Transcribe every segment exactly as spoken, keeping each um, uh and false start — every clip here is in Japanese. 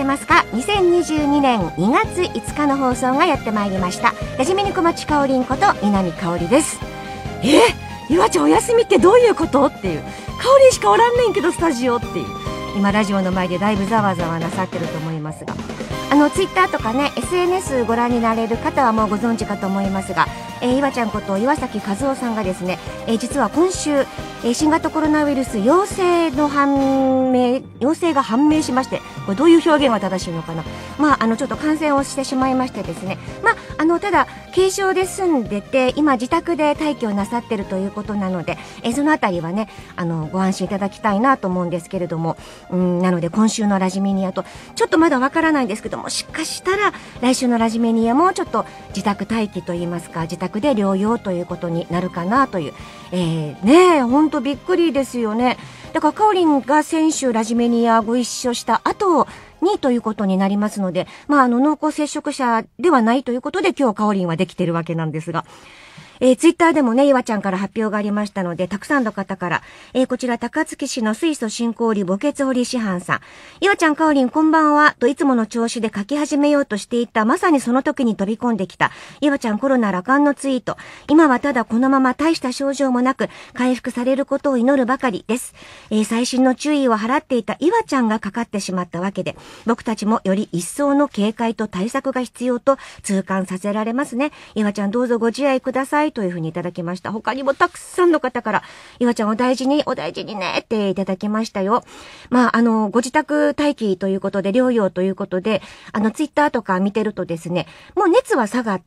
ますか。にせんにじゅうにねんにがついつかの放送がやってまいりました。ラジメニ小町かおりんこと南かおりです。えゆわちゃんお休みってどういうことっていう、かおりんしかおらんねんけどスタジオっていう、今ラジオの前でだいぶざわざわなさってると思いますが、あのツイッターとかね エスエヌエス ご覧になれる方はもうご存知かと思いますが、えー、岩ちゃんこと岩崎和夫さんがですね、えー、実は今週、えー、新型コロナウイルス陽性の判明陽性が判明しまして、これどういう表現が正しいのかな、まああのちょっと感染をしてしまいましてですね、まああのただ軽症で済んでて今自宅で待機をなさっているということなので、えー、そのあたりはねあのご安心いただきたいなと思うんですけれども、うんなので今週のラジメニアとちょっとまだわからないんですけども、しかしたら来週のラジメニアもちょっと自宅待機といいますか自宅で療養ということになるかなという、えー、ねえ本当びっくりですよね。だからかおりんが先週ラジメニアご一緒した後にということになりますので、まああの濃厚接触者ではないということで今日かおりんはできてるわけなんですが、えー、ツイッターでもね、岩ちゃんから発表がありましたので、たくさんの方から、えー、こちら、高槻市の水素振興理墓穴堀師範さん。岩ちゃん、かおりん、こんばんは。といつもの調子で書き始めようとしていた、まさにその時に飛び込んできた、岩ちゃんコロナ羅漢のツイート。今はただこのまま大した症状もなく、回復されることを祈るばかりです。えー、最新の注意を払っていた岩ちゃんがかかってしまったわけで、僕たちもより一層の警戒と対策が必要と痛感させられますね。岩ちゃん、どうぞご自愛ください。というふうにいただきました。他にもたくさんの方から岩ちゃんお大事にお大事にねっていただきましたよ。まああのご自宅待機ということで療養ということで、あのツイッターとか見てるとですね、もう熱は下がって、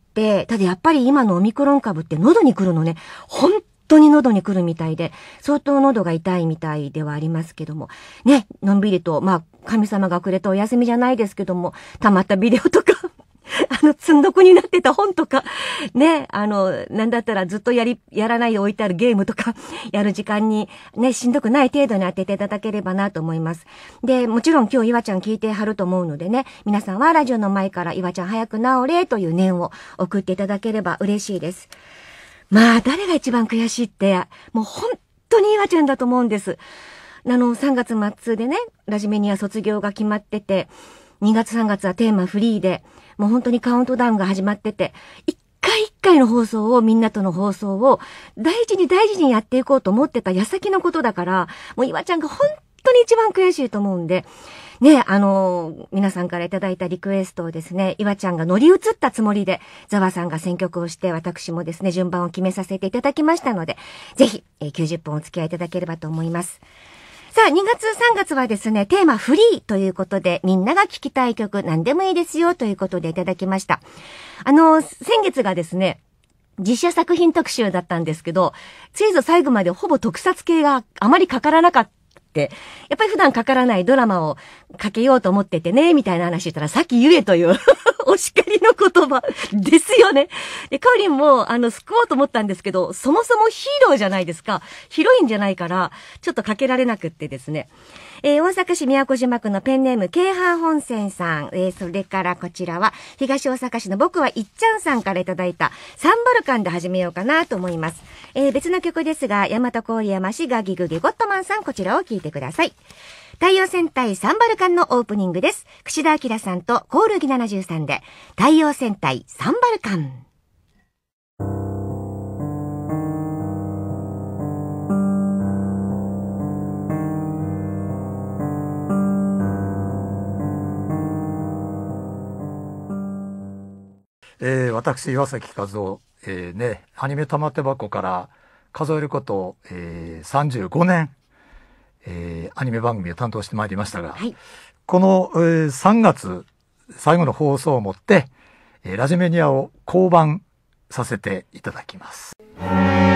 ただやっぱり今のオミクロン株って喉に来るのね、本当に喉に来るみたいで、相当喉が痛いみたいではありますけどもね、のんびりとまあ神様がくれたお休みじゃないですけども、たまったビデオとかあの、積んどくになってた本とか、ね、あの、なんだったらずっとやり、やらないで置いてあるゲームとか、やる時間に、ね、しんどくない程度に当てていただければなと思います。で、もちろん今日岩ちゃん聞いてはると思うのでね、皆さんはラジオの前から岩ちゃん早く治れという念を送っていただければ嬉しいです。まあ、誰が一番悔しいって、もう本当に岩ちゃんだと思うんです。あの、さんがつ末でね、ラジメニア卒業が決まってて、にがつさんがつはテーマフリーで、もう本当にカウントダウンが始まってて、一回一回の放送を、みんなとの放送を大事に大事にやっていこうと思ってた矢先のことだから、もう岩ちゃんが本当に一番悔しいと思うんで、ね、あのー、皆さんからいただいたリクエストをですね、岩ちゃんが乗り移ったつもりで、ザワさんが選曲をして、私もですね、順番を決めさせていただきましたので、ぜひ、えー、きゅうじゅっぷんお付き合いいただければと思います。さあ、にがつさんがつはですね、テーマフリーということで、みんなが聴きたい曲何でもいいですよということでいただきました。あの、先月がですね、実写作品特集だったんですけど、ついぞ最後までほぼ特撮系があまりかからなかった。やっぱり普段かからないドラマをかけようと思っててね、みたいな話したらさっき言えというお叱りの言葉ですよね。で、かおりんもあの救おうと思ったんですけど、そもそもヒーローじゃないですか。ヒロインじゃないから、ちょっとかけられなくってですね。えー、大阪市宮古島区のペンネーム京阪本線さん、えー、それからこちらは東大阪市の僕はいっちゃんさんからいただいたサンバルカンで始めようかなと思います。えー、別の曲ですが、大和郡山市ガギグギゴットマンさん、こちらを聴いてください。太陽戦隊サンバルカンのオープニングです。串田明さんとコオルギななじゅうさんで太陽戦隊サンバルカン。 えー、私岩崎和夫、えー、ね、アニメ玉手箱から数えること、えー、さんじゅうごねん、えー、アニメ番組を担当してまいりましたが、はい、この、えー、さんがつ最後の放送をもって、えー、ラジメニアを降板させていただきます。